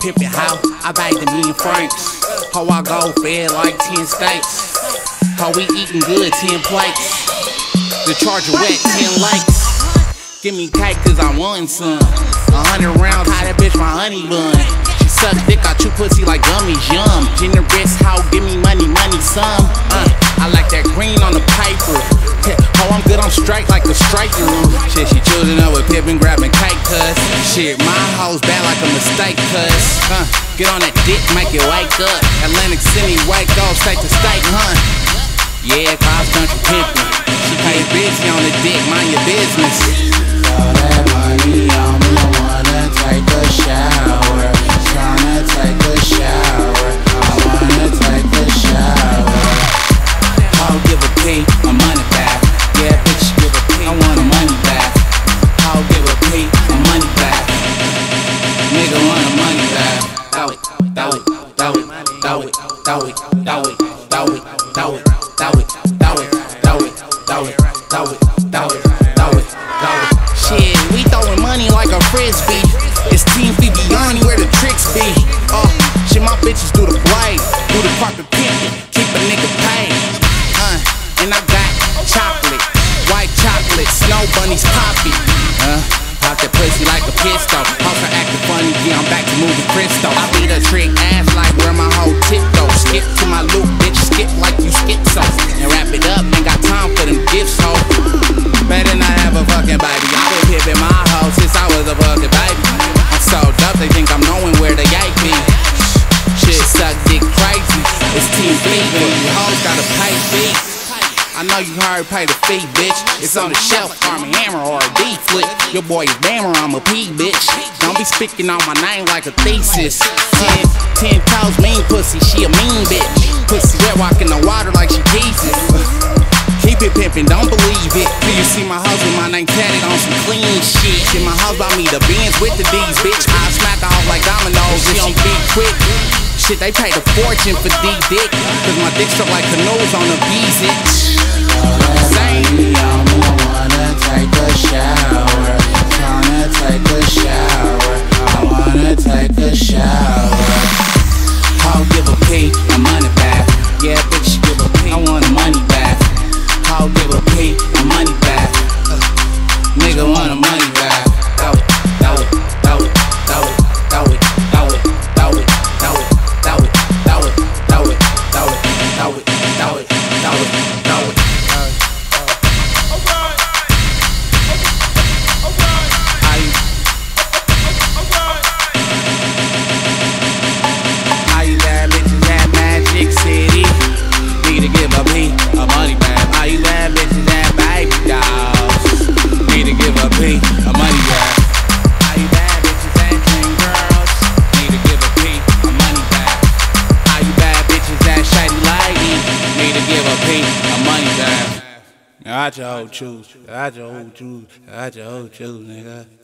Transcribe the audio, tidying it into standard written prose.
pimpin' how I bag the million francs. How I go fed like 10 steaks. How we eatin' good, 10 plates. The charger wet, 10 likes. Give me cake cause I want some. 100 rounds, how that bitch my honey bun. She suck dick out you pussy like gummies, yum. Generous, how give me money, money some. I like that green on the paper. Oh, I'm good, I'm straight like a striker. Shit, she choosing up with Pippin, grabbing cake, cuz. Shit, my hoes bad like a mistake, cuz. Get on that dick, make it wake up. Atlantic City, wake up, state to state, Yeah, cross country pimpin'. She pay busy on the dick, mind your business. All that money on me, I wanna take a shower. Tryna take a shower. I wanna take a shower. I'll give a P, my money back. Yeah, bitch, give a P, I want a money back. I'll give a P, my money back. Nigga want a money back. Throw it, throw it, throw it, throw it, throw it, throw it, throw it, throw it, throw it, throw it, throw it, throw it, throw it, throw it, throw it, throw it. Shit, we throwing money like a frisbee. It's F3VA where the tricks be. Shit, my bitches do the blade, do the carpet pimpin', keep a nigga paid. And I got chocolate, white chocolate, snow bunnies poppy. Pop that pussy like a pistol. Also acting funny, yeah, I'm back to moving crystal. I beat a trick ass like where my whole tip though. Skip to my loop, bitch, skip like you schizo. And wrap it up, ain't got time for them gifts, ho. Better not have a fucking baby. I been pimpin' my hoe since I was a fucking baby. I'm so dope, they think I'm knowing where the yike be. Shit suck dick crazy, it's Team B, but you hoes gotta pay fees. I know you heard pay the fee, bitch. It's on the shelf, Army Hammer or a D-flip. Your boy is Bammer, I'm a P, bitch. Don't be speaking on my name like a thesis. 10 toes, mean pussy, she a mean bitch. Pussy wet, walking the water like she Jesus. Keep it pimpin', don't believe it. Do you see my hoes with my name tatted on some clean shit? Shit, my hoes buy me the Benz with the D's, bitch. I smack her off like dominoes if she be quick. Shit, they paid a fortune for D-dick. Cause my dick struck like canoes on a bees, All that money on me, I wanna take a shower. Tryna take a shower. I wanna take a shower. I'll give a P, my money back. Yeah, bitch, give a P, I want a money back. I'll give a P, my money back. Nigga want a money back. Throw it, throw it, throw it, throw it, throw it, throw it, throw it, throw it, throw it, throw it, throw it, throw it, throw it, throw it, throw it, throw it. I your whole choose, nigga.